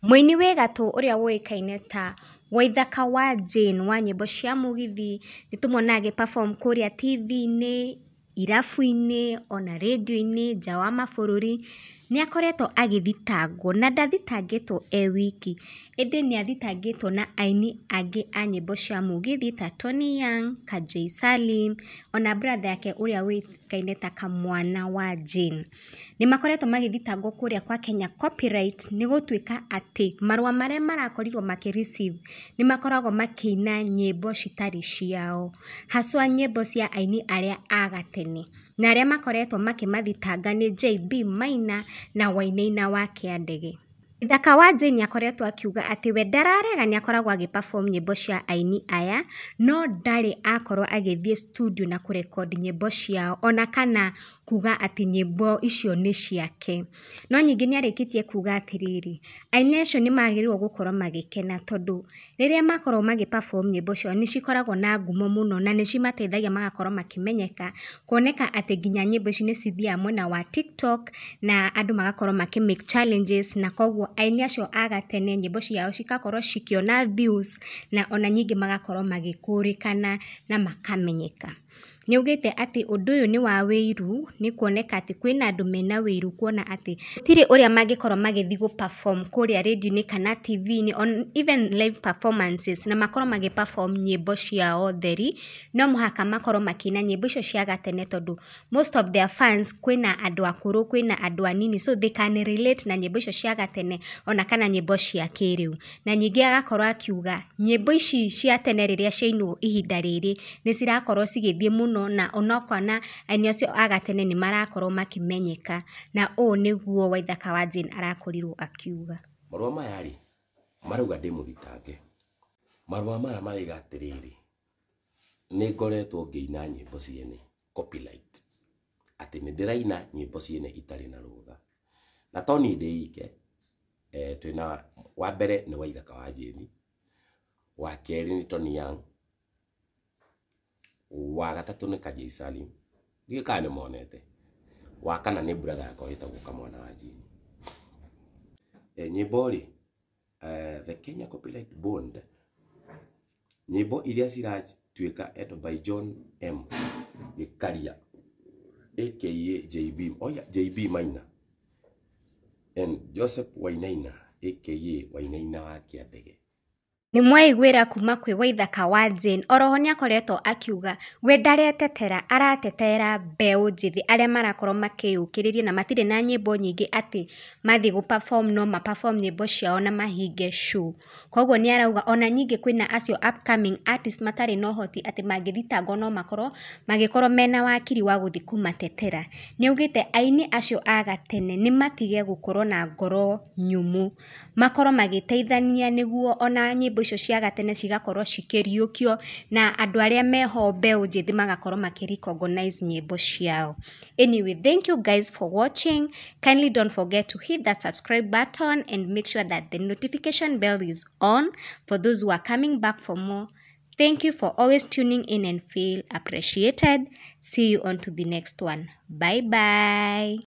Mũini wĩ gatũ ũrĩa ũĩkaine ta Waithaka Wa Jane wa nyĩmbo cia mũgithi nĩtũmona agĩ perform kũrĩa TV-inĩ, irabu-inĩ, ona radio-inĩ, nja wa mabũrũri. Nĩakoretwo agĩthitangwo na ndathitangĩtwo wiki, ĩndĩ nĩathitangĩtwo na aini angĩ a nyĩmbo cia mũgithi ta Tony Young, Salim, ona brother yake ũrĩa ũĩkaine ta Kamwana wa Jane. Nĩmakoretwo magĩthitangwo kũrĩa kwa Kenya Copyright nĩgũtuĩka atĩ marũa marĩa marakorirwo makĩ-receive nĩmakoragwo makĩina nyĩmbo citarĩ ciao, haswa nyĩmbo cia aini arĩa agatene. Na arĩa makoretwo makĩmathitanga nĩ JB Maina na Wainaina wa Kĩandege. Waithaka Wa Jane nĩakoretwo akiuga atĩ we ndararega nĩakoragwo agĩ-perform nyĩmbo cia aini aya, no ndarĩ akorwo agĩthiĩ studio na kũrekondi nyĩmbo ciao, ona kana kuga atĩ nyĩmbo icio nĩ ciake. No ningĩ nĩarĩkĩtie kuga atĩrĩrĩ, aini acio nĩmagĩrĩirwo gũkorwo magĩkena tondũ rĩrĩa makorwo magĩ-perform nyĩmbo ciao nĩcikoragwo na ngumo mũno na nĩcimateithagia magakorwo makĩmenyeka, kuoneka atĩ nginya nyĩmbo ici nĩcithiaga mwena wa TikTok na andũ magakorwo makĩ-make challenges, na koguo aini acio agatene nyĩmbo ciao cikakorwo cikĩona views na ona nyingĩ magakorwo magĩkũrĩkana na makamenyeka. Nĩaugĩte atĩ ũndũ ũyũ nĩ wa wĩiru, nĩ kuoneka atĩ kwĩna andũ mena wĩiru kuona atĩ gũtirĩ ũrĩa mangĩkorwo magĩthiĩ gũ-perform kũrĩa radio-inĩ kana TV-inĩ on even live performances na makorwo magĩ-perform nyĩmbo ciao theri, no mũhaka makorwo makĩina nyĩmbo icio cia gatene tondũ most of their fans kwĩna andũ akũrũ, kwĩna andũ anini, so they can relate na nyĩmbo icio cia gatene ona kana nyĩmbo cia kĩrĩu. Na ningĩ agakorwo akiuga nyĩmbo ici cia tene rĩrĩa ciainwo ihinda rĩrĩ nĩcirakorwo cigĩthiĩ mũno na onokana aini acio agatene nĩmarakorwo makĩmenyeka, na ũũ nĩguo Waithaka Wa Jane arakorirwo akiuga. Marũa maya rĩ, marauga ndĩmũthitange. Marũa maya marauga atĩrĩrĩ, nĩngoretwo ngĩina nyĩmbo ciene copyright, atĩ nĩndĩraina nyĩmbo ciene itarĩ na rũtha. Na to niĩ ndĩ ike, twĩna wa mbere nĩ Waithaka Wa Jane, wa kerĩ nĩ Tony Young, wa gatatũ nĩ Salim, ndiũĩ kana nĩmonete, wa kana nĩ brother yakwa wĩtagwo Kamwana wa Jane. Nyĩmbo rĩ, the Kenya Copyright Board, nyĩmbo iria ciratuĩka by John M. Gĩkaria aka JB Maina and Joseph Wainaina aka Wainaina wa Kĩandege. Nĩmwaiguĩra kuma kwĩ Waithaka Wa Jane, oroho nĩakoretwo akiuga we ndaretetera, aratetera mbeũ njĩthĩ arĩa marakorwo makĩyũkĩrĩria na matirĩ na nyĩmbo nyingĩ atĩ mathiĩ gũ-perform no ma-perform nyĩmbo ciao na mahinge show. Koguo nĩarauga ona nyingĩ kwĩna acio upcoming artists matarĩ na ũhoti atĩ mangĩthitangwo no makorwo magĩkorwo mena wakiri wa gũthiĩ kũmatetera. Nĩaugĩte aini acio agatene nĩmatige gũkorwo na ngoro nyũmũ, makorwo magĩteithania nĩguo ona nyĩmbo icio cia gatene cigakorwo cikĩriũkio na andũ arĩa meho mbeũ njĩthĩ magakorwo makĩ-recognize nyĩmbo ciao. Anyway, thank you guys for watching. Kindly don't forget to hit that subscribe button and make sure that the notification bell is on for those who are coming back for more. Thank you for always tuning in and feel appreciated. See you on to the next one. Bye bye.